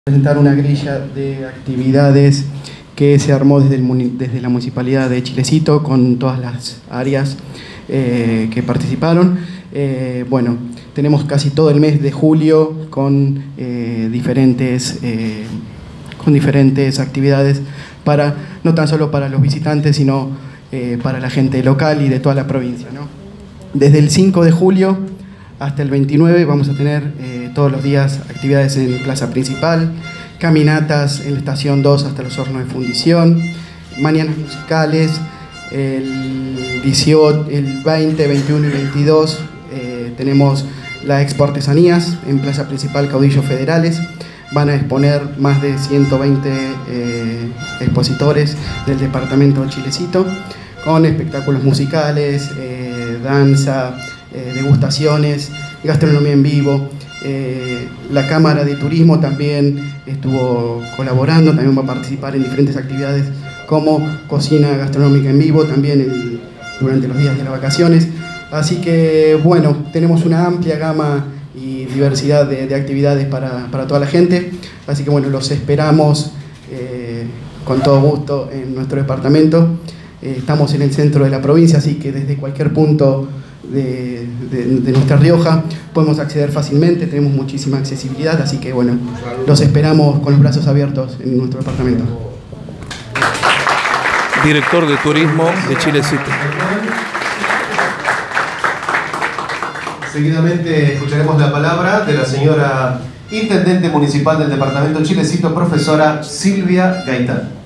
Presentar una grilla de actividades que se armó desde la Municipalidad de Chilecito con todas las áreas que participaron. Bueno, tenemos casi todo el mes de julio con diferentes actividades para, no tan solo para los visitantes, sino para la gente local y de toda la provincia, ¿no? Desde el 5 de julio hasta el 29 vamos a tener todos los días actividades en Plaza Principal, caminatas en la Estación 2 hasta los hornos de fundición, mañanas musicales, el 20, 21 y 22 tenemos la Expo Artesanías en Plaza Principal Caudillos Federales. Van a exponer más de 120 expositores del departamento Chilecito, con espectáculos musicales, danza, degustaciones, gastronomía en vivo. La Cámara de Turismo también estuvo colaborando, también va a participar en diferentes actividades como cocina gastronómica en vivo, también durante los días de las vacaciones. Así que bueno, tenemos una amplia gama y diversidad de actividades para toda la gente, así que bueno, los esperamos con todo gusto en nuestro departamento. Estamos en el centro de la provincia, así que desde cualquier punto de nuestra Rioja podemos acceder fácilmente, tenemos muchísima accesibilidad, así que bueno, los esperamos con los brazos abiertos en nuestro departamento. Director de Turismo de Chilecito. Seguidamente escucharemos la palabra de la señora Intendente Municipal del Departamento Chilecito, profesora Silvia Gaitán.